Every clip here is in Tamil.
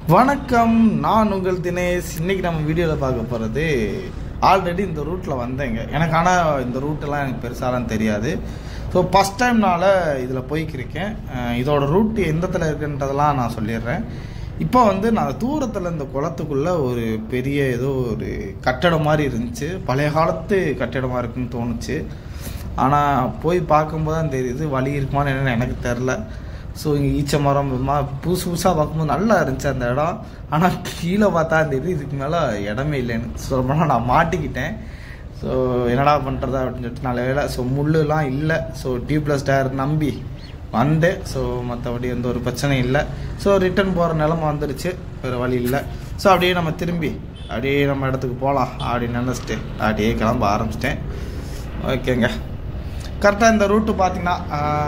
வணக்கம், நான் உங்கள் தினேஷ். இன்றைக்கி நம்ம வீடியோவில் பார்க்க போகிறது, ஆல்ரெடி இந்த ரூட்டில் வந்தேங்க. எனக்கு ஆனால் இந்த ரூட்டெல்லாம் எனக்கு பெருசாலாம் தெரியாது. ஸோ ஃபஸ்ட் டைம்னால் இதில் போய்க்கிருக்கேன். இதோட ரூட் எந்தத்தில் இருக்குன்றதெல்லாம் நான் சொல்லிடுறேன். இப்போ நான் தூரத்தில் இந்த குளத்துக்குள்ளே ஒரு பெரிய ஏதோ ஒரு கட்டடம் மாதிரி இருந்துச்சு. பழைய காலத்து கட்டிடமாக இருக்குன்னு தோணுச்சு. ஆனால் போய் பார்க்கும்போது தான் தெரியுது வழி இருக்குமான்னு என்னென்னு எனக்கு தெரில. ஸோ இங்கே ஈச்ச மரம் புதுசு புதுசாக பார்க்கும்போது நல்லா இருந்துச்சு அந்த இடம். ஆனால் கீழே பார்த்தா தெரியுது இதுக்கு மேலே இடமே இல்லைன்னு சொல்லப்போனால் நான் மாட்டிக்கிட்டேன். ஸோ என்னடா பண்ணுறது அப்படின்னு சொல்லிட்டு நல்ல வேலை. ஸோ முள்ளுலாம் இல்லை. ஸோ டியூப்லெஸ் டயர் நம்பி வந்தேன். ஸோ மற்றபடி எந்த ஒரு பிரச்சனையும் இல்லை. ஸோ ரிட்டர்ன் போகிற நிலமை வந்துருச்சு, வேறு வழி இல்லை. ஸோ அப்படியே நம்ம திரும்பி அப்படியே நம்ம இடத்துக்கு போகலாம் அப்படின்னு நினச்சிட்டு அப்படியே கிளம்ப ஆரம்பிச்சிட்டேன். ஓகேங்க, கரெக்டாக இந்த ரூட்டு பார்த்திங்கன்னா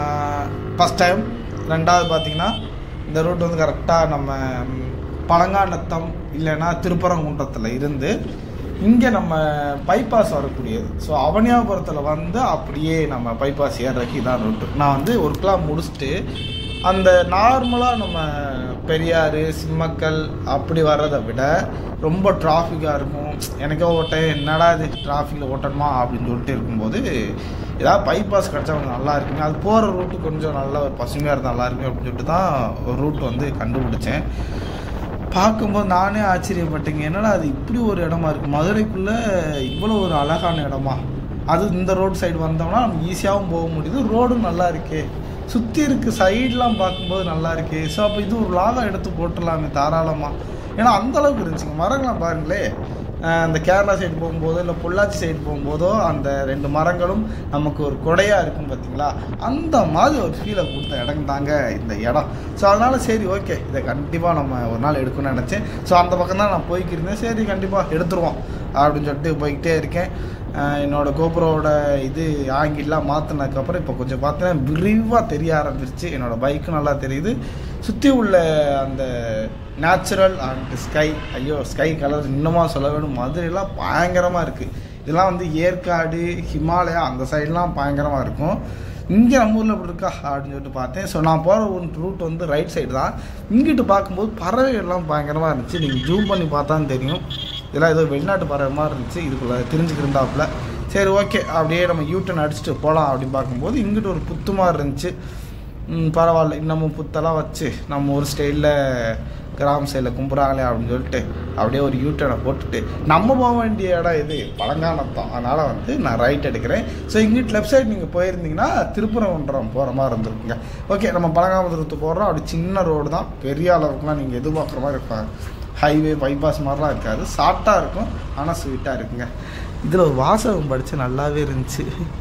ஃபஸ்ட் டைம். ரெண்டாவது பார்த்திங்கன்னா இந்த ரூட் கரெக்டாக நம்ம பழங்காநத்தம் இல்லைன்னா திருப்பரங்குன்றத்தில் இருந்து இங்கே நம்ம பைபாஸ் வரக்கூடியது. ஸோ அவனியாபுரத்தில் அப்படியே நம்ம பைபாஸ் ஏறுறதுக்கு இதான் ரூட்டு. நான் ஒர்க்லாம் முடிச்சுட்டு அந்த நார்மலாக நம்ம பெரியாறு சிம்மக்கல் அப்படி வர்றதை விட ரொம்ப டிராஃபிக்காக இருக்கும். எனக்கே ஓட்டேன், என்னடா இது டிராஃபிக்கில் ஓட்டணுமா அப்படின்னு சொல்லிட்டு இருக்கும்போது ஏதாவது பைபாஸ் கிடச்சா கொஞ்சம் நல்லா இருக்குங்க. அது போகிற ரூட்டு கொஞ்சம் நல்லா ஒரு பசுமையாக இருந்தால் நல்லா இருக்கும் அப்படின்னு சொல்லிட்டு தான் ஒரு ரூட் கண்டுபிடிச்சேன். பார்க்கும்போது நானே ஆச்சரியப்பட்டேங்க, என்னடா அது இப்படி ஒரு இடமா இருக்குது, மதுரைக்குள்ளே இவ்வளோ ஒரு அழகான இடமா. அது இந்த ரோடு சைடு வந்தோம்னா நம்ம ஈஸியாகவும் போக முடியுது, ரோடும் நல்லா இருக்கே, சுற்றி இருக்குது சைடெலாம் பார்க்கும்போது நல்லா இருக்கே. ஸோ அப்போ இது ஒரு லாகம் எடுத்து போட்டுடலாமே தாராளமாக. ஏன்னா அந்தளவுக்கு இருந்துச்சுங்க. மரங்கள்லாம் பாருங்களே, அந்த கேரளா சைடு போகும்போதோ இல்லை பொள்ளாச்சி சைடு போகும்போதோ அந்த ரெண்டு மரங்களும் நமக்கு ஒரு கொடையாக இருக்கும் பார்த்தீங்களா, அந்த மாதிரி ஒரு ஃபீலை கொடுத்த இடம் தாங்க இந்த இடம். ஸோ அதனால் சரி ஓகே, இதை கண்டிப்பாக நம்ம ஒரு நாள் எடுக்கணும்னு நினச்சேன். ஸோ அந்த பக்கம் தான் நான் போய்க்கிருந்தேன். சரி கண்டிப்பாக எடுத்துருவோம் அப்படின்னு சொல்லிட்டு போய்கிட்டே இருக்கேன். என்னோடய கோபுரோட இது ஆங்கிலாம் மாற்றினதுக்கப்புறம் இப்போ கொஞ்சம் பார்த்தீங்கன்னா விரிவாக தெரிய ஆரம்பிச்சிருச்சு. என்னோடய பைக்கும் நல்லா தெரியுது. சுற்றி உள்ள அந்த நேச்சுரல் அண்ட் ஸ்கை, ஐயோ ஸ்கை கலர் இன்னமும் சொல்ல வேணும், மதுரைலாம் பயங்கரமாக இருக்குது. இதெல்லாம் ஏற்காடு ஹிமாலயா அந்த சைட்லாம் பயங்கரமாக இருக்கும். இங்கே நம்ம ஊரில் இப்படி இருக்கா அப்படின்னு சொல்லிட்டு பார்த்தேன். ஸோ நான் போகிற ஒரு ரூட் ரைட் சைடு தான். இங்கிட்டு பார்க்கும்போது பறவைகள்லாம் பயங்கரமாக இருந்துச்சு. நீங்கள் ஜூம் பண்ணி பார்த்தான்னு தெரியும், இதெல்லாம் ஏதோ வெளிநாட்டு பறவை மாதிரி இருந்துச்சு. இதுக்குள்ளே தெரிஞ்சுக்கிருந்தாப்புல சரி ஓகே அப்படியே நம்ம யூட்டன் அடிச்சுட்டு போகலாம் அப்படின்னு பார்க்கும்போது இங்கிட்டு ஒரு புத்து மாதிரி இருந்துச்சு. பரவாயில்ல, இன்னமும் புத்தெல்லாம் வச்சு நம்ம ஒரு ஸ்டைலில் கிராம சைடில் கும்புறாங்களே அப்படின்னு சொல்லிட்டு அப்படியே ஒரு யூட்டனை போட்டுட்டு நம்ம போக வேண்டிய இடம் இது பழங்கானத்தம். அதனால் நான் ரைட் எடுக்கிறேன். ஸோ இங்கிட்டு லெஃப்ட் சைடு நீங்கள் போயிருந்தீங்கன்னா திருப்பரங்குன்றம் போகிற மாதிரி இருந்திருக்குங்க. ஓகே, நம்ம பழங்காமத்துக்கு போடுறோம். அப்படி சின்ன ரோடு தான், பெரிய அளவுக்குலாம் நீங்கள் எதிர்பார்க்குற மாதிரி இருப்பாங்க. ஹைவே பைபாஸ் மாதிரிலாம் இருக்காது, ஷார்ட்டாக இருக்கும் ஆனால் ஸ்வீட்டாக இருக்குங்க. இதில் ஒரு வாசகம் படித்து நல்லாவே இருந்துச்சு,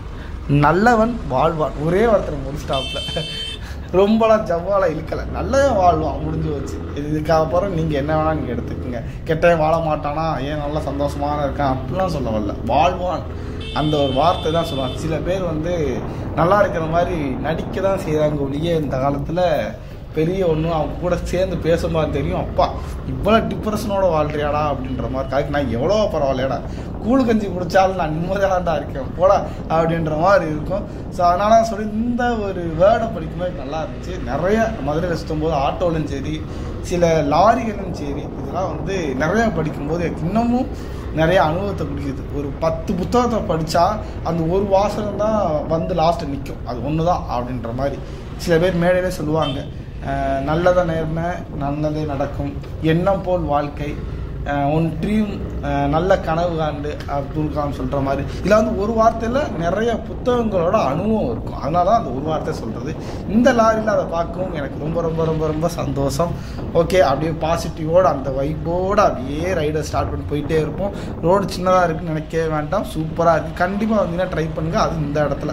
நல்லவன் வாழ்வான். ஒரே ஒருத்தர் முடிச்சிட்டாப்புல, ரொம்பலாம் ஜவ்வாலாம் இழுக்கலை, நல்லவன் வாழ்வான் முடிஞ்சு வச்சு. இதுக்காக அப்புறம் நீங்கள் என்ன வேணால் நீங்கள் எடுத்துக்கோங்க. கெட்டவன் வாழ மாட்டானா, ஏன் நல்லா சந்தோஷமான இருக்கான் அப்படிலாம் சொல்ல வரல, வாழ்வான் அந்த ஒரு வார்த்தை தான் சொல்லுவாங்க. சில பேர் நல்லா இருக்கிற மாதிரி நடிக்க தான் செய்கிறாங்க ஒழிய இந்த காலத்தில் பெரிய ஒன்றும் அவங்க கூட சேர்ந்து பேசும்போது தெரியும், அப்பா இவ்வளோ டிப்ரெஷனோட வாழ்றியாடா அப்படின்ற மாதிரி. அதுக்கு நான் எவ்வளோ பரவாயில்லையாடா, கூழு கஞ்சி குடித்தாலும் நான் நிம்மதியாடாண்டா இருக்கேன் போடா அப்படின்ற மாதிரி இருக்கும். ஸோ அதனால் சொல்லி இந்த ஒரு வேர்டை படிக்கும்போது நல்லா இருந்துச்சு. நிறைய மதுரையில் சுற்றும்போது ஆட்டோலும் சரி சில லாரிகளும் சரி இதெல்லாம் நிறையா படிக்கும்போது எனக்கு இன்னமும் நிறைய அனுபவத்தை பிடிக்குது. ஒரு 10 புத்தகத்தை படித்தா அந்த ஒரு வாசகம் தான் லாஸ்ட்டு நிற்கும், அது ஒன்று தான் அப்படின்ற மாதிரி சில பேர் மேடையிலே சொல்லுவாங்க. நல்லதை நேர்மை நல்லதே நடக்கும், எண்ணம் போல் வாழ்க்கை, ஒன் ட்ரீம், நல்ல கனவு காண்டு அப்துல் கலாம் சொல்கிற மாதிரி. இதில் ஒரு வார்த்தையில் நிறைய புத்தகங்களோட அனுபவம் இருக்கும். அதனால தான் அந்த ஒரு வார்த்தை சொல்கிறது. இந்த லாரியில் அதை பார்க்கவும் எனக்கு ரொம்ப ரொம்ப ரொம்ப ரொம்ப சந்தோஷம். ஓகே, அப்படியே பாசிட்டிவோடு அந்த வைப்போடு அப்படியே ரைடை ஸ்டார்ட் பண்ணி போயிட்டே இருப்போம். ரோடு சின்னதாக இருக்குன்னு நினைக்கவே வேண்டாம், சூப்பராக இருக்குது. கண்டிப்பாக வந்தீங்கன்னா ட்ரை பண்ணுங்கள். அது இந்த இடத்துல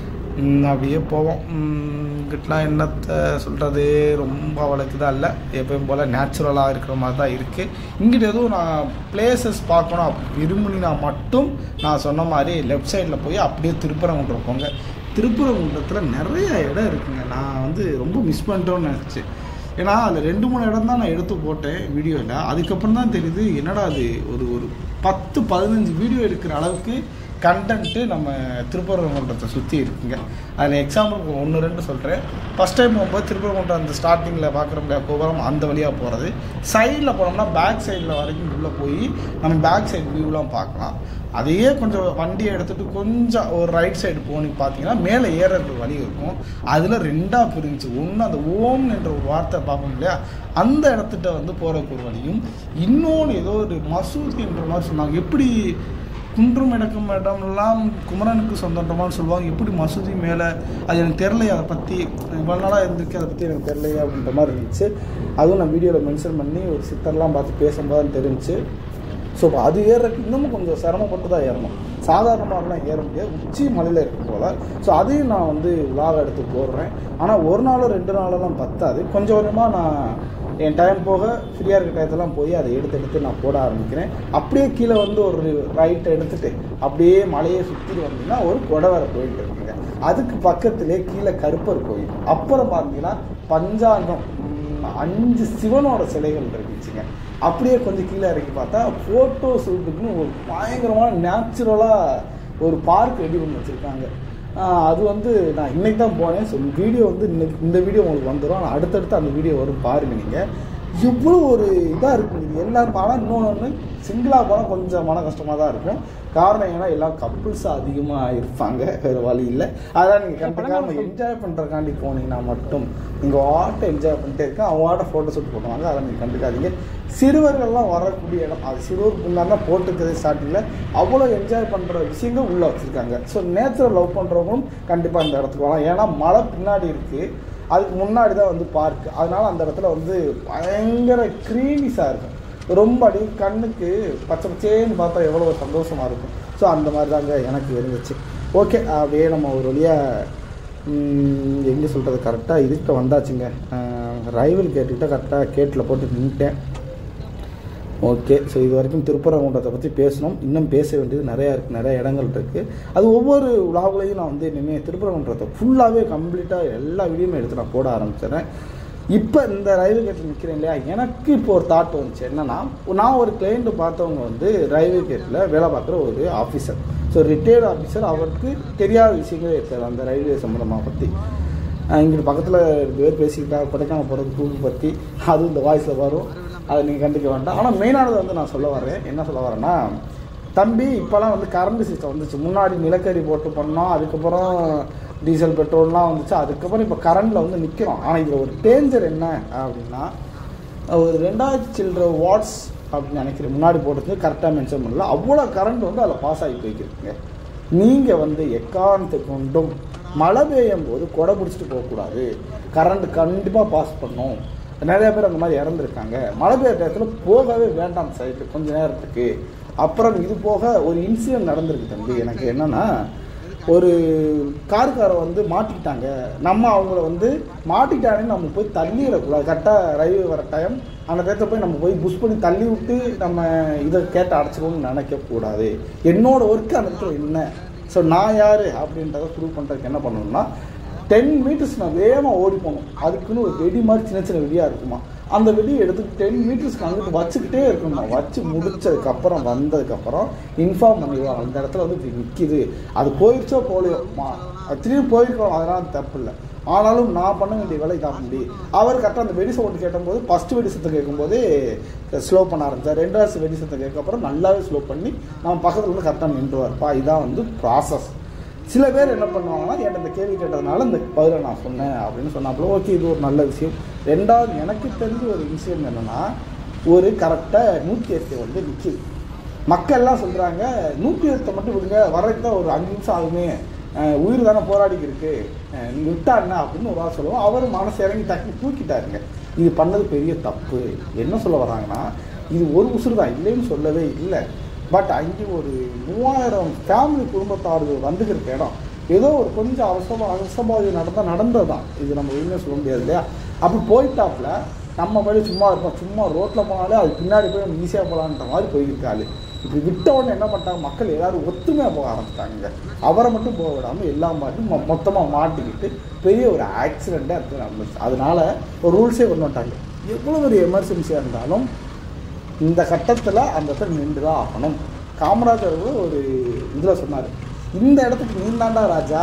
அப்படியே போவோம். இங்கிட்டலாம் என்னத்தை சொல்கிறது, ரொம்ப அவ்வளோக்கு தான் இல்லை, எப்பயும் போல் நேச்சுரலாக இருக்கிற மாதிரி தான் இருக்குது. இங்கிட்ட எதுவும் நான் பிளேசஸ் பார்க்கணும் விரும்பினா மட்டும் நான் சொன்ன மாதிரி லெஃப்ட் சைடில் போய் அப்படியே திருப்பரங்குன்றம் போங்க. திருப்பரங்குன்றத்தில் நிறைய இடம் இருக்குங்க. நான் ரொம்ப மிஸ் பண்ணிட்டோன்னு நினச்சி, ஏன்னா அதில் 2-3 இடம் தான் நான் எடுத்து போட்டேன் வீடியோவில். அதுக்கப்புறம் தான் தெரியுது என்னடா அது ஒரு 10-15 வீடியோ எடுக்கிற அளவுக்கு கண்டென்ட்டு நம்ம திருப்பரங்குன்றத்தை சுற்றி இருக்குங்க. அதில் எக்ஸாம்பிளுக்கு 1-2 சொல்கிறேன். ஃபஸ்ட் டைம் போகும்போது திருப்பரங்குன்றம் அந்த ஸ்டார்டிங்கில் பார்க்குற முடியாது கோபுரம் அந்த வழியாக போகிறது. சைடில் போனோம்னா பேக் சைடில் வரைக்கும் உள்ளே போய் நம்ம பேக் சைடு வியூலாம் பார்க்கலாம். அதையே கொஞ்சம் வண்டியை எடுத்துகிட்டு கொஞ்சம் ஒரு ரைட் சைடு போனி பார்த்தீங்கன்னா மேலே ஏறுற வழி இருக்கும். அதில் 2ஆக பிரிஞ்சு ஒன்று அந்த ஓம் என்ற ஒரு வார்த்தை பார்ப்போம் இல்லையா, அந்த இடத்துட்ட வந்து போகிறக்கு ஒரு வழியும், இன்னொன்று ஏதோ ஒரு மசூதின்ற மாதிரி சொன்னாங்க. எப்படி குன்றும் இடக்கும் இடம்லாம் குமரனுக்கு சொந்தன்றமான்னு சொல்லுவாங்க, எப்படி மசூதி மேலே அது எனக்கு தெரிலையே, அதை பற்றி இவ்வளோ நாளாக இருந்திருக்கு, அதை பற்றி எனக்கு தெரிலையே அப்படின்ற மாதிரி இருந்துச்சு. அதுவும் நான் வீடியோவில் மென்ஷன் பண்ணி ஒரு சித்தர்லாம் பார்த்து பேசும்போது தெரிஞ்சிச்சு. ஸோ அது ஏறுறதுக்கு இன்னமும் கொஞ்சம் சிரமப்பட்டு தான் ஏறணும், சாதாரணமாகலாம் ஏற முடியாது, உச்சி மலையில் இருக்கும் போல். ஸோ அதையும் நான் வந்து விலாக எடுத்து போடுறேன். ஆனால் ஒரு நாளோ 2 நாளெல்லாம் பத்தாது, கொஞ்சம் கொஞ்சமாக நான் என் டைம் போக ஃப்ரீயாக இருக்க டயத்தெல்லாம் போய் அதை எடுத்து நான் போட ஆரம்பிக்கிறேன். அப்படியே கீழே வந்து ஒரு ரைட்டை எடுத்துகிட்டு அப்படியே மலையை சுற்றிட்டு வந்தீங்கன்னா ஒரு கொடவரை கோயில் இருக்குங்க. அதுக்கு பக்கத்துலேயே கீழே கருப்பர் கோயில், அப்புறம் பார்த்தீங்கன்னா பஞ்சாங்கம் 5 சிவனோட சிலைகள் இருக்குச்சுங்க. அப்படியே கொஞ்சம் கீழே இறக்கி பார்த்தா ஃபோட்டோ ஷூட்டுக்குன்னு ஒரு பயங்கரமான நேச்சுரலாக ஒரு பார்க் ரெடி பண்ணி வச்சுருக்காங்க. அது வந்து நான் இன்றைக்கி தான் போனேன். ஸோ வீடியோ வந்து இந்த வீடியோ உங்களுக்கு வந்துடும். ஆனால் அடுத்தடுத்து அந்த வீடியோ வரும் பாருங்கள். நீங்கள் இவ்வளோ ஒரு இதாக இருக்குது எல்லாரும். ஆனால் இன்னொன்று சிங்கிளாக போனால் கொஞ்சம் மன கஷ்டமாக தான் இருக்கும். காரணம் ஏன்னா எல்லாம் கப்புள்ஸ் அதிகமாக இருப்பாங்க, வேறு வழி இல்லை. அதான் நீங்கள் கண்டிப்பாக என்ஜாய் பண்ணுறக்காண்டி போனீங்கன்னா மட்டும் நீங்கள் வாட்டை என்ஜாய் பண்ணிட்டே இருக்கேன், அவங்க வாட்டை ஃபோட்டோ ஷூட் போடுவாங்க, அதை நீங்கள் கண்டுக்காதீங்க. சிறுவர்கள்லாம் வரக்கூடிய இடம், அது சிறுவர் முன்னாடி போட்டுக்கிறது ஸ்டார்டிங்கில் அவ்வளோ என்ஜாய் பண்ணுற விஷயங்கள் உள்ளே வச்சுருக்காங்க. ஸோ நேச்சரை லவ் பண்ணுறவங்களும் கண்டிப்பாக இந்த இடத்துக்கு வரலாம். ஏன்னா மழை பின்னாடி இருக்குது, அதுக்கு முன்னாடி தான் வந்து பார்க். அதனால் அந்த இடத்துல வந்து பயங்கர க்ரீனிஸாக இருக்கும். ரொம்ப அடி கண்ணுக்கு பச்சை பச்சேன்னு பார்த்தா எவ்வளோ சந்தோஷமாக இருக்கும். ஸோ அந்த மாதிரி தாங்க எனக்கு இருந்துச்சு. ஓகே, அப்படியே நம்ம ஒரு வழியாக எங்கே சொல்கிறது கரெக்டாக இதுக்கிட்ட வந்தாச்சுங்க. ரைவல் கேட்டுக்கிட்ட கரெக்டாக கேட்டில் போட்டு நின்றுட்டேன். ஓகே, ஸோ இது வரைக்கும் திருப்பரங்குன்றத்தை பற்றி பேசணும். இன்னும் பேச வேண்டியது நிறையா இருக்குது, நிறைய இடங்கள் இருக்குது. அது ஒவ்வொரு விழாவிலையும் நான் வந்து இனிமேல் திருப்பரங்குன்றத்தை ஃபுல்லாகவே கம்ப்ளீட்டாக எல்லா வீடியோமே எடுத்து நான் போட ஆரம்பிச்சிடுறேன். இப்போ இந்த ரயில்வே கேட்டில் நிற்கிறேன் இல்லையா, எனக்கு இப்போ ஒரு தாட் வந்துச்சு. என்னென்னா, நான் ஒரு கிளைண்ட்டு பார்த்தவங்க வந்து ரயில்வே கேட்டில் வேலை பார்க்குற ஒரு ஆஃபீஸர். ஸோ ரிட்டையர்டு ஆஃபீஸர், அவருக்கு தெரியாத விஷயங்களே இருக்காது அந்த ரயில்வே சம்மந்தமாக பற்றி. இங்கே பக்கத்தில் பேர் பேசிக்கிட்டாங்க கொடைக்கானல் போகிறது டூர் பற்றி, அதுவும் இந்த வாய்ஸில் வரும், அதை நீங்கள் கண்டுக்க வேண்டாம். ஆனால் மெயினானது வந்து நான் சொல்ல வரேன். என்ன சொல்ல வரேன்னா, தம்பி இப்போலாம் வந்து கரண்ட் சிஸ்டம் வந்துச்சு. முன்னாடி நிலக்கரி போட்டு பண்ணோம், அதுக்கப்புறம் டீசல் பெட்ரோல்லாம் வந்துச்சு, அதுக்கப்புறம் இப்போ கரண்டில் வந்து நிற்கிறோம். ஆனால் இதில் ஒரு டேஞ்சர் என்ன அப்படின்னா, ஒரு 2000 சில்லற வாட்ஸ் அப்படின்னு நினைக்கிறேன் முன்னாடி போட்டது, கரெக்டாக மென்ஷன் பண்ணல, அவ்வளோ கரண்ட் வந்து அதில் பாஸ் ஆகி போய்க்கிருக்குங்க. நீங்கள் வந்து எக்காரணத்தை கொண்டும் மழை பெய்யும் போது கொடை பிடிச்சிட்டு போகக்கூடாது, கரண்ட் கண்டிப்பாக பாஸ் பண்ணும். நிறைய பேர் அந்த மாதிரி இறந்துருக்காங்க. மழை பெய்ய டயத்தில் போகவே வேண்டாம் சைட்டு கொஞ்ச நேரத்துக்கு. அப்புறம் இது போக ஒரு இன்சிடென்ட் நடந்திருக்கு தம்பி. எனக்கு என்னென்னா, ஒரு காருக்காரை வந்து மாட்டிக்கிட்டாங்க. நம்ம அவங்கள வந்து மாட்டிக்கிட்டாங்கன்னு நம்ம போய் தள்ளிடக்கூடாது. கரெக்டாக ரயில்வே வர டைம் அந்த டயத்தை போய் நம்ம போய் புஷ் பண்ணி தள்ளி விட்டு நம்ம இதை கேட்டு அடைச்சிக்கணும்னு நினைக்கக்கூடாது. என்னோட ஒர்க்கு அந்த இடத்துல என்ன, ஸோ நான் யார் அப்படின்றத ப்ரூவ் பண்ணுறதுக்கு என்ன பண்ணணும்னா, 10 மீட்டர்ஸ் நான் வேகமாக ஓடி போகணும். அதுக்குன்னு ஒரு வெடி மாதிரி சின்ன சின்ன வெடியாக இருக்குமா, அந்த வெடியை எடுத்து 10 மீட்டர்ஸ்க்கு அங்கிட்டு வச்சுக்கிட்டே இருக்கணும். வச்சு முடிச்சதுக்கப்புறம் வந்ததுக்கப்புறம் இன்ஃபார்ம் பண்ணிடுவாங்க, அந்த இடத்துல வந்து இப்படி நிற்கிது, அது போயிடுச்சோ போலையோ, திரும்பி போயிருக்கோம், அதெல்லாம் தப்பு இல்லை. ஆனாலும் நான் பண்ண வேண்டிய வேலை இதாக முடியும். அவர் கரெக்டாக அந்த வெடி சவுண்டு கேட்டபோது ஃபஸ்ட்டு வெடி சத்தம் கேட்கும்போது ஸ்லோ பண்ண ஆரம்பித்தார். 2வது வெடி சத்தம் கேட்கப்பறம் நல்லாவே ஸ்லோ பண்ணி நம்ம பக்கத்தில் வந்து கரெக்டாக நின்றுவார்ப்பா. இதான் வந்து ப்ராசஸ். சில பேர் என்ன பண்ணுவாங்கன்னா, என்கிட்ட இந்த கேள்வி கேட்டதுனால இந்த பதிலை நான் சொன்னேன் அப்படின்னு சொன்னாப்புல, ஓகே இது ஒரு நல்ல விஷயம். 2வது எனக்கு தெரிஞ்ச ஒரு விஷயம் என்னென்னா, ஒரு கரெக்டாக 108 வந்து நிற்கிது. மக்கள்லாம் சொல்கிறாங்க 108 மட்டும் விடுங்க, வர்றதுக்கு தான் ஒரு 5 நிமிஷம் ஆகுமே, உயிர் தானே போராடிக்கு இருக்கு, நீங்கள் விட்டாருண்ணா அப்படின்னு ஒரு வாரம் சொல்லுவோம். அவர் மனசு இறங்கி டக்குன்னு தூக்கிட்டாருங்க. இது பண்ணது பெரிய தப்பு. என்ன சொல்ல வராங்கன்னா, இது ஒரு உசுறு தான், இல்லைன்னு சொல்லவே இல்லை. பட் அங்கே ஒரு 3000 ஃபேமிலி குடும்பத்தார்கள் வந்துக்கிற இடம், ஏதோ ஒரு கொஞ்சம் அவசரபாதி நடந்தது தான். இது நம்ம எதுவுமே சொல்ல முடியாது இல்லையா. அப்படி போயிட்டாப்புல நம்ம போய் சும்மா இருப்போம், சும்மா ரோட்டில் போனாலே அது பின்னாடி போய் நம்ம ஈஸியாக போகலான்ற மாதிரி போயிருக்காரு. இப்படி விட்ட உடனே என்ன பண்ணிட்டாங்க, மக்கள் எல்லோரும் ஒத்துமையாக போக ஆரம்பிச்சிட்டாங்க. அவரை மட்டும் போக விடாமல் எல்லா மாட்டும் மொத்தமாக மாட்டிக்கிட்டு பெரிய ஒரு ஆக்சிடெண்ட்டாக இருக்குது நடந்துச்சு. அதனால் ஒரு ரூல்ஸே கொண்டு வந்துட்டாங்க, எவ்வளோ ஒரு எமர்ஜென்சியாக இருந்தாலும் இந்த கட்டத்தில் அந்த இடத்துல நின்று தான் ஆகணும். காமராஜர் ஒரு இதில் சொன்னார், இந்த இடத்துக்கு நீ தாண்டா ராஜா,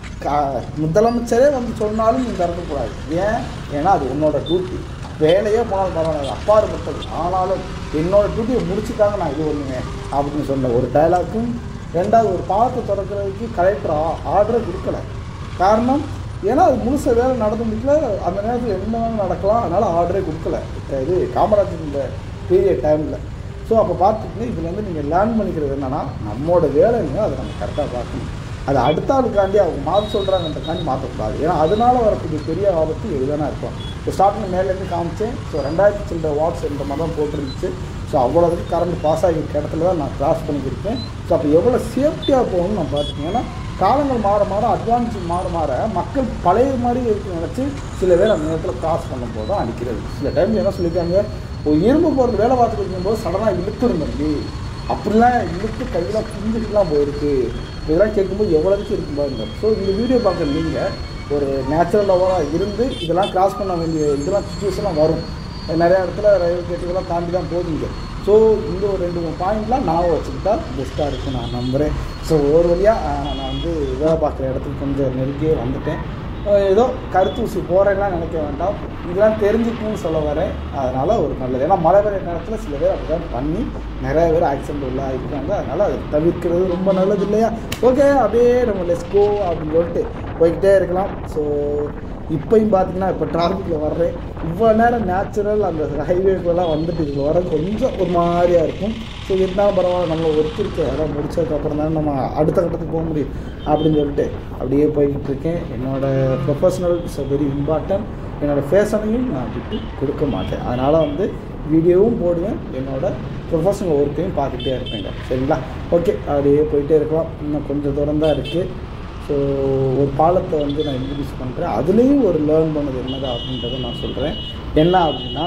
முதலமைச்சரே வந்து சொன்னாலும் நீ திறக்கக்கூடாது. ஏன்னா அது உன்னோட டியூட்டி, வேலையே போனாலும் பரவாயில்ல, அப்பாற்பட்டது, ஆனாலும் என்னோட டியூட்டியை முடிச்சுட்டாங்க நான் இது பண்ணுவேன் அப்படின்னு சொன்ன ஒரு டைலாக்கும். ரெண்டாவது, ஒரு பாலத்தை திறக்கிறதுக்கு கலெக்டர் ஆர்டரை கொடுக்கல. காரணம் ஏன்னா அது முழுச வேலை நடந்து முடிக்கல, அந்த நேரத்தில் என்ன நடக்கலாம், அதனால் ஆர்டரே கொடுக்கல இது காமராஜர் இந்த பீரியட் டைமில். ஸோ அப்போ பார்த்துட்டு இதில் வந்து நீங்கள் லேர்ன் பண்ணிக்கிறது என்னென்னா, நம்மளோட வேலைங்க அதை நம்ம கரெக்டாக பார்க்கணும். அது அடுத்த ஆளுக்காண்டி அவங்க மாற்ற சொல்கிறாங்கன்றக்காண்டி மாற்றக்கூடாது. ஏன்னா அதனால் வரக்கூடிய பெரிய ஆபத்து எதுதானே இருக்கும். இப்போ ஸ்டார்டிங் மேலேருந்து காமிச்சேன். ஸோ 2000 சில்லற வாட்ஸ் என்ற மாதிரி தான் போட்டுருந்துச்சு. ஸோ அவ்வளோதுக்கு கரண்ட் பாஸ் ஆகியிருக்க இடத்துல தான் நான் கிராஸ் பண்ணிக்கிருக்கேன். ஸோ அப்போ எவ்வளோ சேஃப்டியாக போகணும்னு நான் பார்த்துக்கேன். ஏன்னா காலங்கள் மாற மாற அட்வான்ஸ் மாற மக்கள் பழைய மாதிரி இருக்குன்னு நினச்சி சில பேர் அந்த நேரத்தில் கிராஸ் பண்ணும் போது தான் அடிக்கிறது. சில டைம் என்ன சொல்லியிருக்காங்க, ஒரு இரும்பு போகிறது வேலை பார்த்துட்டு இருக்கும்போது சடனாக இழுத்துருந்தது, அப்படிலாம் இழுத்து கையெல்லாம் புரிஞ்சுட்டுலாம் போயிருக்கு. இதெல்லாம் கேட்கும்போது எவ்வளோக்கு இருக்கும் பாருங்க. ஸோ இந்த வீடியோ பார்க்குற நீங்கள் ஒரு நேச்சுரல் லவராக இருந்து இதெல்லாம் கிராஸ் பண்ண வேண்டிய இதெல்லாம் சுச்சுவேஷன்லாம் வரும். நிறையா இடத்துல ரயில் கேட்டுக்கெல்லாம் தாண்டி தான் போகுதுங்க. ஸோ இந்த ஒரு 2-3 பாயிண்ட்லாம் நான் வச்சுக்கிட்டா பெஸ்ட்டாக இருக்கும் நான் நம்புகிறேன். ஸோ ஒரு வழியாக நான் வந்து வேலை பார்க்குற இடத்துக்கு கொஞ்சம் நெருங்கியே வந்துட்டேன். ஏதோ கருத்தூசி போகிறேன்லாம் நினைக்க வேண்டாம், இதெல்லாம் தெரிஞ்சுக்கணும்னு சொல்ல வரேன். அதனால் ஒரு நல்லது. ஏன்னா மழை பெய்ய நேரத்தில் சில பேர் அப்படி தான் பண்ணி நிறைய பேர் ஆக்சிடென்ட் உள்ள இருக்காங்க. அதனால் அதை தவிர்க்கிறது ரொம்ப நல்லது இல்லையா? ஓகே, அப்படியே நம்ம லெட்ஸ் கோ அப்படின்னு சொல்லிட்டு போய்கிட்டே இருக்கலாம். ஸோ இப்போயும் பார்த்தீங்கன்னா இப்போ டிராஃபிக்கில் வர்றேன். இவ்வளோ நேரம் நேச்சுரல் அந்த ஹைவேக்கெல்லாம் வந்துட்டு இதில் வர கொஞ்சம் ஒரு மாதிரியாக இருக்கும். ஸோ இருந்தாலும் பரவாயில்ல, நம்ம ஒருத்தருக்கு இடம் முடிச்சதுக்கப்புறம் தானே நம்ம அடுத்த கட்டத்துக்கு போக முடியும் அப்படின்னு சொல்லிட்டு அப்படியே போய்கிட்டு இருக்கேன். என்னோடய ப்ரொஃபஷனல் இஸ் வெரி இம்பார்ட்டன்ட். என்னோடய ஃபேஷனையும் நான் விட்டு கொடுக்க மாட்டேன். அதனால் வந்து வீடியோவும் போடுவேன், என்னோடய ப்ரொஃபஷனல் ஒர்க்கையும் பார்த்துக்கிட்டே இருப்பேங்க. சரிங்களா? ஓகே, அப்படியே போயிட்டே இருக்கலாம். இன்னும் கொஞ்சம் தூரம் தான் இருக்குது. ஸோ ஒரு பாலத்தை வந்து நான் இன்ட்ரடியூஸ் பண்ணுறேன். அதுலேயும் ஒரு லேர்ன் பண்ணது என்னது அப்படின்றத நான் சொல்கிறேன். என்ன அப்படின்னா,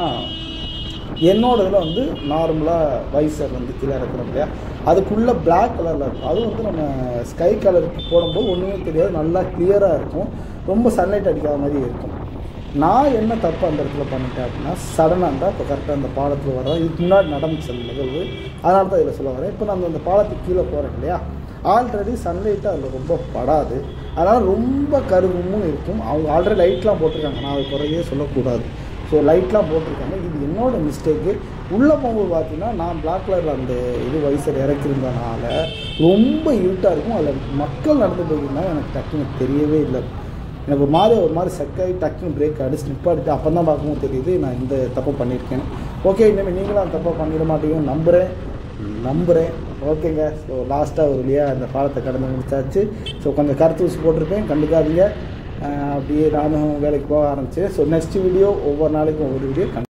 என்னோட இதில் வந்து நார்மலாக வைசர் வந்து கீழே இருக்கிறோம் இல்லையா, அதுக்குள்ளே பிளாக் கலரில் இருக்கும். அது வந்து நம்ம ஸ்கை கலருக்கு போடும்போது ஒன்றுமே தெரியாது, நல்லா கிளியராக இருக்கும், ரொம்ப சன்லைட் அடிக்காத மாதிரி இருக்கும். நான் என்ன தப்பு அந்த இடத்துல பண்ணிட்டேன் அப்படின்னா, சடனாக இப்போ கரெக்டாக அந்த பாலத்தில் வர இதுக்கு முன்னாடி நடந்துச்சு அந்த நிகழ்வு, அதனால தான் இதில் சொல்ல வரேன். இப்போ நம்ம அந்த பாலத்துக்கு கீழே போகிறேன் இல்லையா, ஆல்ரெடி சன்லைட்டு அதில் ரொம்ப படாது, அதனால் ரொம்ப கருகும்னு இருக்கும். அவங்க ஆல்ரெடி லைட்லாம் போட்டிருக்காங்க, நான் அது குறையே சொல்லக்கூடாது. ஸோ லைட்லாம் போட்டிருக்காங்க. இது என்னோடய மிஸ்டேக்கு. உள்ளே போகும்போது பார்த்தீங்கன்னா நான் பிளாக் கலரில் அந்த இது வைசர் இறக்கிருந்தனால ரொம்ப இருட்டாக இருக்கும். அதில் மக்கள் நடந்து போயிருந்தால் எனக்கு டக்குன்னு தெரியவே இல்லை. எனக்கு ஒரு மாதிரி செக்காகி டக்குன்னு பிரேக் அடிச்சு நிப்பாடிட்டு அப்போ தான் பார்க்கவும் தெரியுது நான் இந்த தப்பை பண்ணியிருக்கேன். ஓகே, இனிமேல் நீங்களும் அந்த தப்பை பண்ணிட மாட்டீங்கன்னு நம்புகிறேன். ஓகேங்க. ஸோ லாஸ்ட்டாக ஒரு வழியாக அந்த பாலத்தை கடந்து முடிச்சாச்சு. ஸோ கொஞ்சம் கருத்து ஊசி போட்டிருப்பேன், கண்டுக்காதீங்க. அப்படியே நானும் வேலைக்கு போக ஆரம்பிச்சேன். ஸோ நெக்ஸ்ட் வீடியோ ஒவ்வொரு நாளைக்கும் ஒவ்வொரு வீடியோ